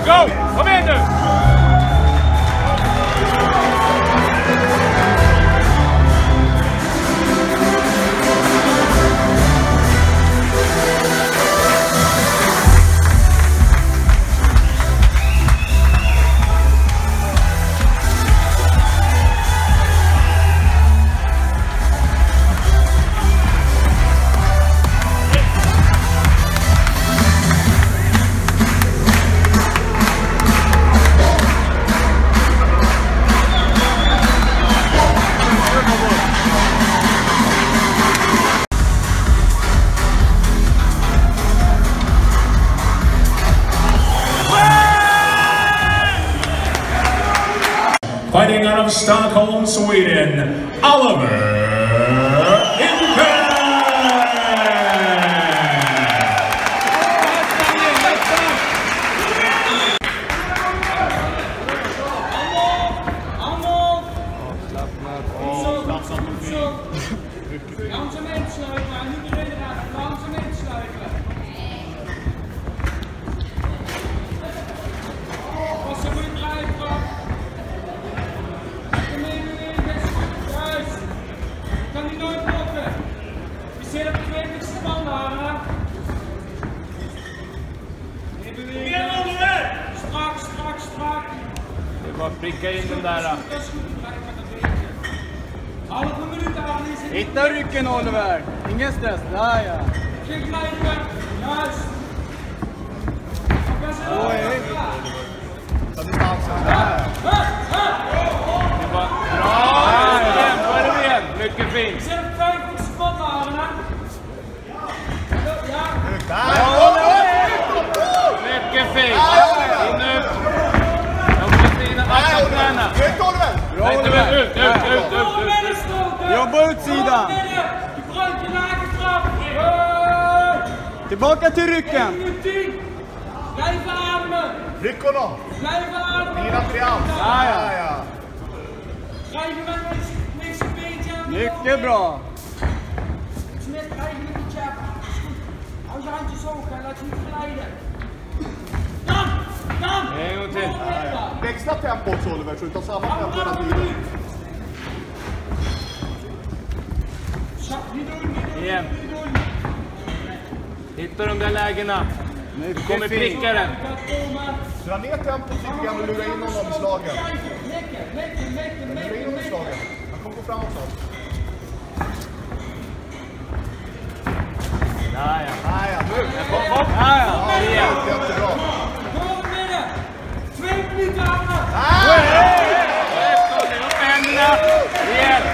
Go! Kom igen nu! Fighting out of Stockholm, Sweden, Oliver Inker! Langzaam insluiten, niet erin raken, langzaam insluiten. Pas zo goed blijven. Kan die nooit blokken. Je zit op de 20 seconden aan. Strak, strak, strak. Det är bara att pricka in den där. Dat is goed, blijf met dat beetje. Halve minuut aan. Hitta ryggen Oliver, ingen stress, där ja. Kijk blijven, juist. Ta distansen, där. Det var bra! Igen, då är det igen. Mycket fint. Je zit op 50 seconden aan. Mycket fint. In nu. De ska in alla knäna. Nej, ut. Jobba utsidan. Tillbaka till ryggen. Blijf ademen. Rickorna. Blijf ademen. Mina trials. Ja. Krijg je wel niks een beetje aan. Mycket bra. Smit, krijg je een beetje aan. Hou je handjes hoog en laat je niet glijden. Dan! En gång till. Växla tempot Oliver så du tar samma tempo hela tiden. Igen. Hitta de där lägena. Du kommer Mycket fint. pricka den. Dra ner tempot lite grann och lura in honom i slagen. Lura in honom i slagen. Han kommer gå framåt snart. Ja. Nu. Ja. Igen. Jättebra. Gå midden! 2 minuten aan! Upp med händerna. Igen.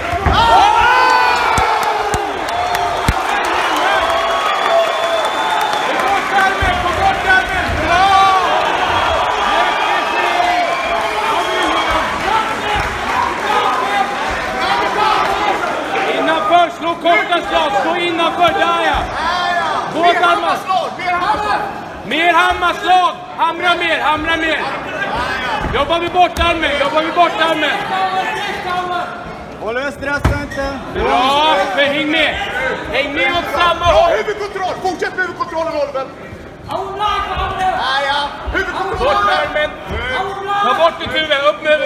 Innanför, slå korta slag, slå innanför, där ja! Båda armar! Mer hammarslag! Hamra mer! Jobbar vi bort armen! Oliver, stressa inte. Bra, häng med åt samma håll! Huvudkontroll! Fortsätt med huvudkontrollen Oliver! Huvudkontroll! Bort med armen! Ta bort ditt huvud, upp med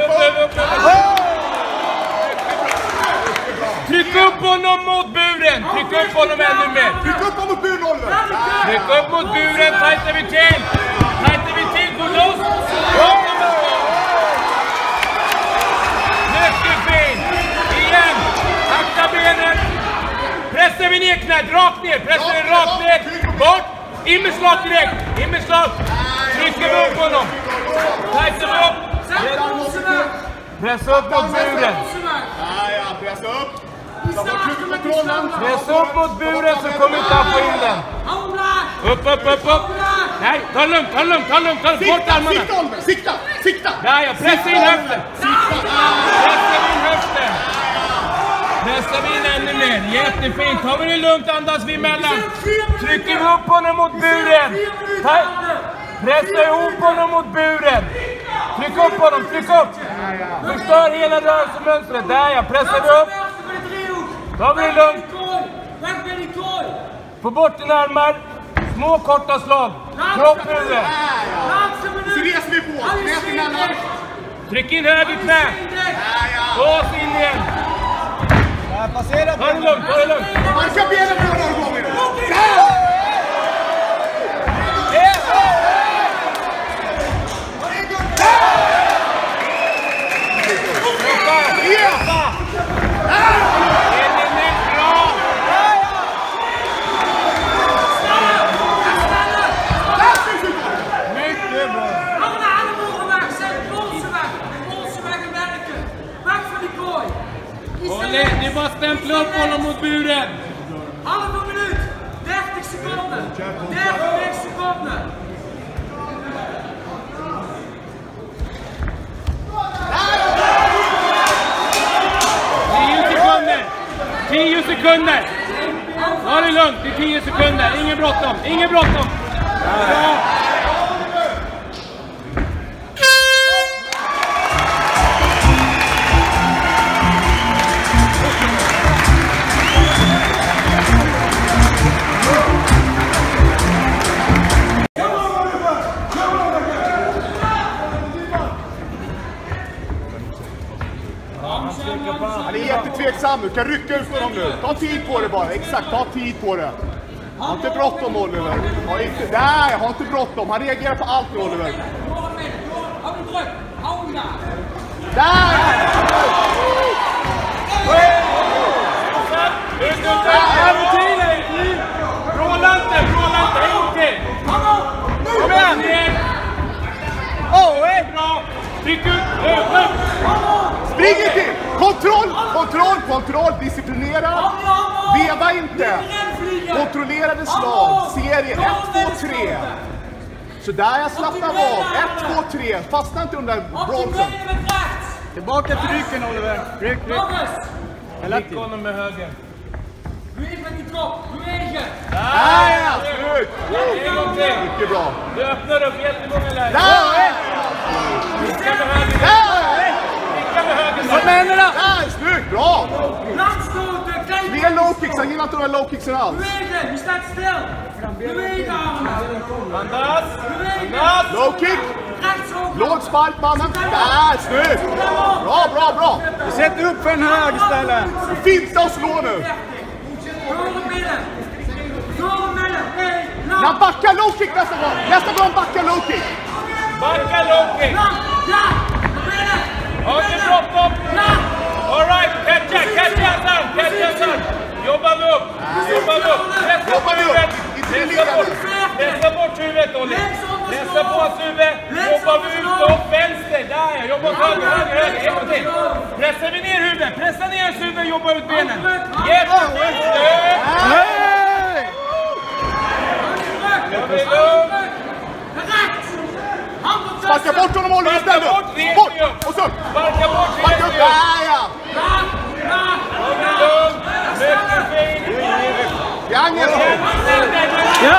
Tryck upp honom mot buren! Tryck upp honom ännu mer! Tryck upp honom mot buren Oliver! Tryck upp mot buren, tajtar vi till! Gå loss! Mycket fint! Igen! Akta benen! Pressar vi ner knät, rakt ner! Bort! In med slag direkt! Trycker vi upp honom! Tajtar vi upp! Pressa upp mot buren! Pressa upp! Ta bort huvudkontrollen! Pressa upp mot buren så kommer vi ta på in den! Upp! Nej, ta lugnt! Bort armarna! Sikta! Där ja, pressa in höften! Pressar vi in ännu mer, jättefint! Tar vi det lugnt, andas vi emellan! Trycker vi upp honom mot buren! Pressa ihop honom mot buren! Tryck upp honom! Förstör hela rörelsemönstret, där ja, pressar vi upp! Tar vi det lugnt! Få bort dina armar! Små korta slag! Kropp huvudet! Så reser vi Nät emellan. Tryck in höger knä. Lås in igen. Passera Ta det lugnt, ta det lugnt. Marka benen på några gånger. Det är bara att stämpla upp honom mot buren. Halve minuut. 30 sekunder. 30 sekunder. Tio sekunder. Ta det lugnt, det är 10 sekunder. Ingen bråttom, ingen bråttom. Bra. Han är jättetveksam. Du kan rycka ut honom nu. Ta tid på det bara. Exakt, ta tid på det. Ha inte bråttom, Oliver. Nej, ha inte bråttom. Han reagerar på allt, Oliver. Där! Brålante, en gång till. Kom igen! Bra. Tryck ut. Spring inte! Kontroll! Disciplinera. Veva inte. Kontrollerade slag. Serie 1, 2, 3. Så där jag slappnar av. 1, 2, 3. Fastna inte under bromsen. Tillbaka till ryggen, Oliver. Ryck. Tryck honom med höger. Där! Snyggt! En gång till. Mycket bra. Du öppnar upp jättemånga lägen. Där! Vicka med höger. Där! Vicka med höger. Kom med händerna! Där! Snyggt! Bra! Fler low kicks. Han gillar inte de här low kicksen alls. Vi står still. Bewega armen. Andas. Low kick. Låg spark, mannen. Där! Snyggt! Bra! Sätt upp för en hög istället. Finta och slå nu. När han backar low kick nästa gång. Nästa gång backar low kick. Backa low-kick. Har inte bråttom. All right, catcha sen. Jobba vi upp. Pressa bort huvudet, Olli. Pressa på hans huvud. Jobbar vi ut och vänster. Där ja, jobba höger. En gång till. Pressar vi ner huvudet. Pressa ner hans huvud, jobba ut benen. Jättefint. Sparka bort honom, Oliver, istället. Bort! Och så! Sparka bort. Sparka upp! Där ja! Triangel! Ja!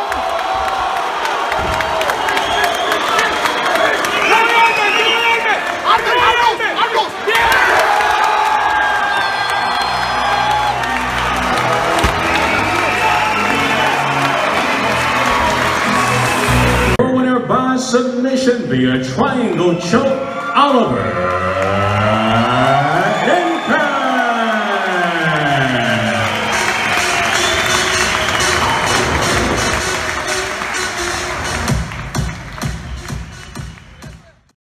Argos! Winner by submission via triangle choke, Oliver